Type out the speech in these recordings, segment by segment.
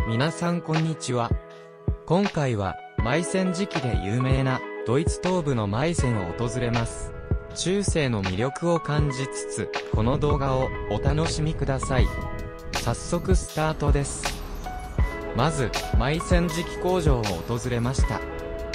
皆さんこんにちは。今回は、マイセン磁器で有名な、ドイツ東部のマイセンを訪れます。中世の魅力を感じつつ、この動画をお楽しみください。早速スタートです。まず、マイセン磁器工場を訪れました。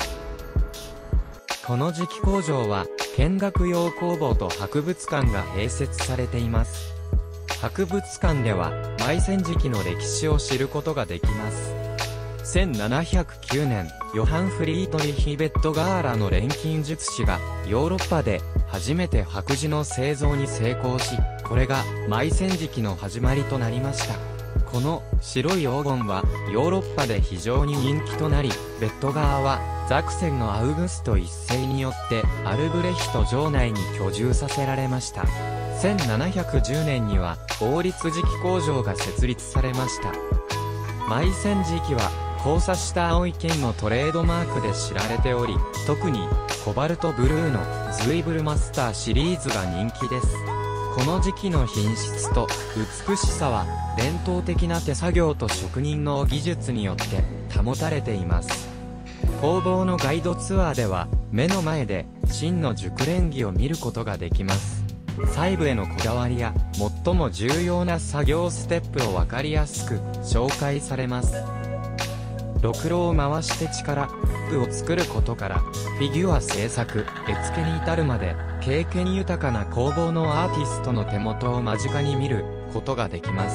この磁器工場は、見学用工房と博物館が併設されています。博物館では、マイセン磁器の歴史を知ることができます。1709年、ヨハン・フリートリヒ・ベットガーラの錬金術師が、ヨーロッパで初めて白磁の製造に成功し、これがマイセン磁器の始まりとなりました。この白い黄金はヨーロッパで非常に人気となり、ベットガーはザクセンのアウグスト一世によってアルブレヒト城内に居住させられました。1710年には王立磁器工場が設立されました。マイセン磁器は交差した青い剣のトレードマークで知られており、特にコバルトブルーのズイブルマスターシリーズが人気です。この磁器の品質と美しさは伝統的な手作業と職人の技術によって保たれています。工房のガイドツアーでは目の前で真の熟練技を見ることができます。細部へのこだわりや最も重要な作業ステップを分かりやすく紹介されます。ろくろを回して力を作ることからフィギュア製作、絵付けに至るまで経験豊かな工房のアーティストの手元を間近に見ることができます。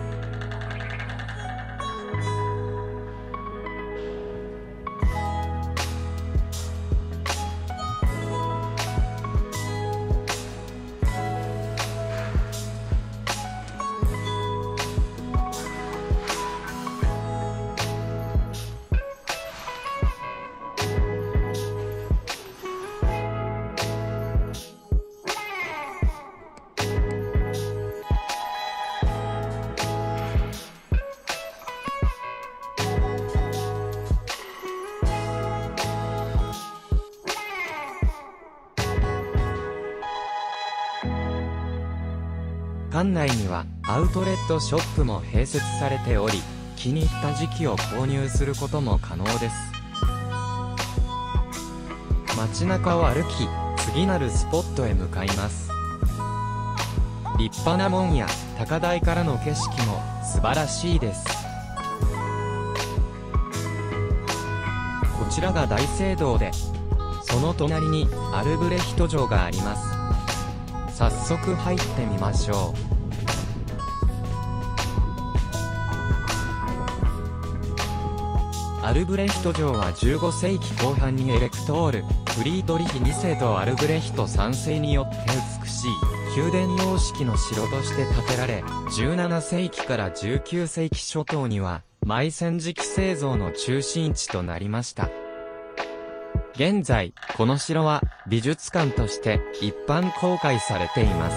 館内にはアウトレットショップも併設されており、気に入った磁器を購入することも可能です。街中を歩き、次なるスポットへ向かいます。立派な門や高台からの景色も素晴らしいです。こちらが大聖堂で、その隣にアルブレヒト城があります。早速入ってみましょう。アルブレヒト城は15世紀後半にエレクトール、フリードリヒ2世とアルブレヒト3世によって美しい宮殿様式の城として建てられ、17世紀から19世紀初頭にはマイセン磁器製造の中心地となりました。現在、この城は美術館として一般公開されています。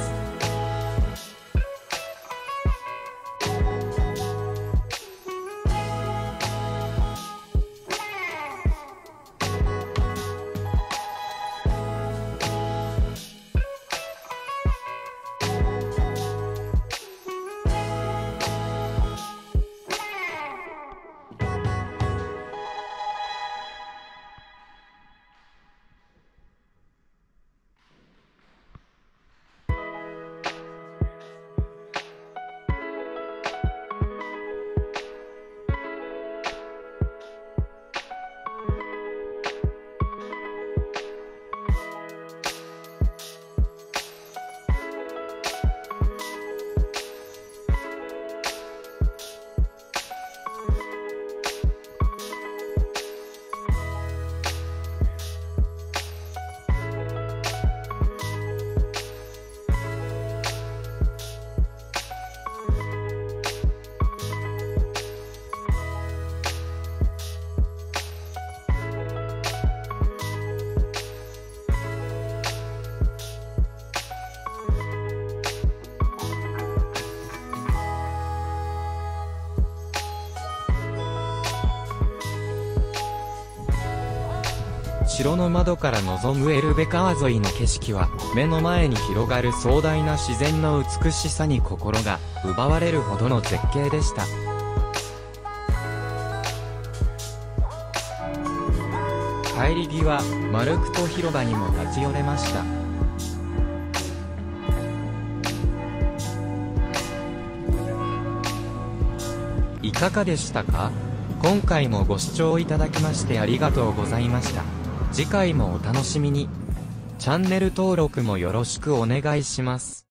城の窓から望むエルベ川沿いの景色は、目の前に広がる壮大な自然の美しさに心が奪われるほどの絶景でした。 帰り際、マルクト広場にも立ち寄れました。いかがでしたか？今回もご視聴いただきましてありがとうございました。次回もお楽しみに。チャンネル登録もよろしくお願いします。